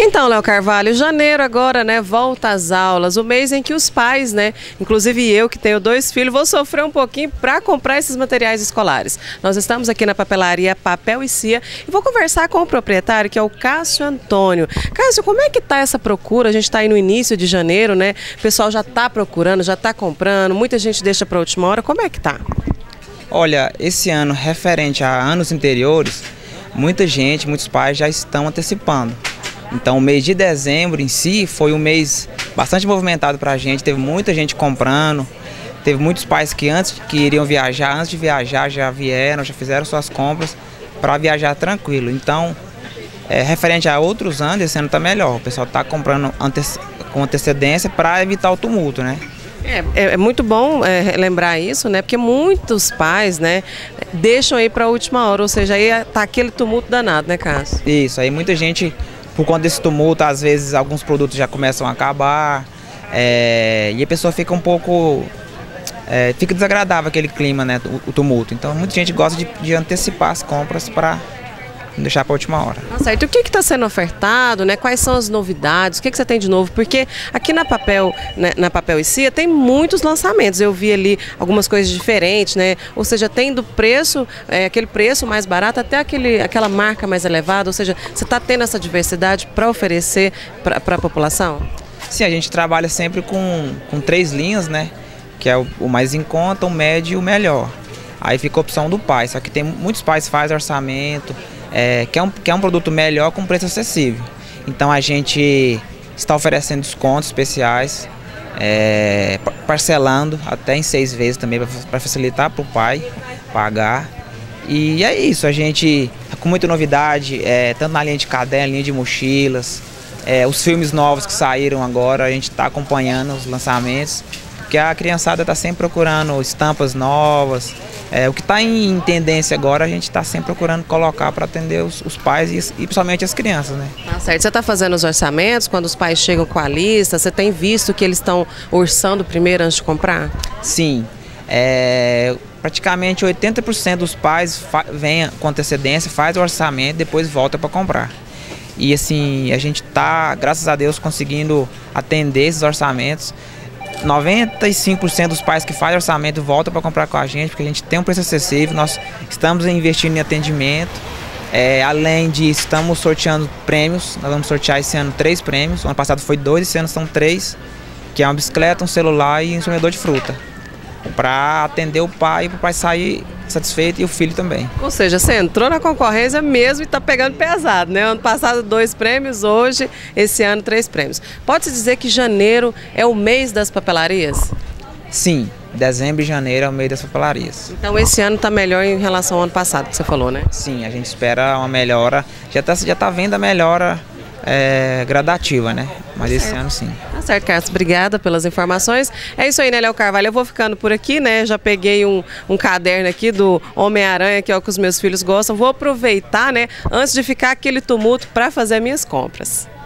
Então, Léo Carvalho, janeiro agora, né, volta às aulas, o mês em que os pais, né, inclusive eu que tenho 2 filhos, vou sofrer um pouquinho para comprar esses materiais escolares. Nós estamos aqui na papelaria Papel e Cia e vou conversar com o proprietário, que é o Cássio Antônio. Cássio, como é que está essa procura? A gente está aí no início de janeiro, né, o pessoal já está procurando, já está comprando, muita gente deixa para a última hora, como é que tá? Olha, esse ano, referente a anos anteriores, muita gente, muitos pais já estão antecipando. Então o mês de dezembro em si foi um mês bastante movimentado para a gente, teve muita gente comprando, teve muitos pais que iriam viajar, antes de viajar já vieram, já fizeram suas compras para viajar tranquilo. Então, referente a outros anos, esse ano está melhor, o pessoal está comprando com antecedência para evitar o tumulto, né? É muito bom lembrar isso, né? Porque muitos pais, né, deixam aí para a última hora, ou seja, aí tá aquele tumulto danado, né, Cássio? Isso, aí muita gente, por conta desse tumulto, às vezes alguns produtos já começam a acabar, e a pessoa fica um pouco, fica desagradável aquele clima, né, o tumulto. Então muita gente gosta de antecipar as compras para não deixar para a última hora. Tá certo. E o que está sendo ofertado, né? Quais são as novidades? O que você tem de novo? Porque aqui na Papel, né, na Papel e Cia tem muitos lançamentos. Eu vi ali algumas coisas diferentes, né? Ou seja, tem do preço, aquele preço mais barato até aquela marca mais elevada. Ou seja, você está tendo essa diversidade para oferecer para a população? Sim, a gente trabalha sempre com 3 linhas, né? Que é o mais em conta, o médio e o melhor. Aí fica a opção do pai. Só que tem muitos pais que fazem orçamento, quer um produto melhor com preço acessível. Então a gente está oferecendo descontos especiais, parcelando até em 6 vezes também para facilitar para o pai pagar. E é isso, a gente com muita novidade, tanto na linha de caderno, linha de mochilas, os filmes novos que saíram agora, a gente está acompanhando os lançamentos, porque a criançada está sempre procurando estampas novas. O que está em tendência agora, a gente está sempre procurando colocar para atender os pais e principalmente as crianças, né? Tá certo. Você está fazendo os orçamentos, quando os pais chegam com a lista, você tem visto que eles estão orçando primeiro antes de comprar? Sim. Praticamente 80% dos pais vêm com antecedência, faz o orçamento, depois volta para comprar. E assim, a gente está, graças a Deus, conseguindo atender esses orçamentos. 95% dos pais que fazem orçamento voltam para comprar com a gente, porque a gente tem um preço acessível, nós estamos investindo em atendimento. Além disso, estamos sorteando prêmios, nós vamos sortear esse ano 3 prêmios, o ano passado foi 2, esse ano são 3, que é uma bicicleta, um celular e um espremedor de fruta, para atender o pai, para o pai sair satisfeito e o filho também. Ou seja, você entrou na concorrência mesmo e está pegando pesado, né? Ano passado 2 prêmios, hoje, esse ano 3 prêmios. Pode-se dizer que janeiro é o mês das papelarias? Sim, dezembro e janeiro é o mês das papelarias. Então esse ano está melhor em relação ao ano passado que você falou, né? Sim, a gente espera uma melhora, já tá vendo a melhora gradativa, né? Mas esse ano sim. Tá certo, Cássio. Obrigada pelas informações. É isso aí, né, Léo Carvalho? Eu vou ficando por aqui, né? Já peguei um caderno aqui do Homem-Aranha, que é o que os meus filhos gostam. Vou aproveitar, né, antes de ficar aquele tumulto para fazer minhas compras.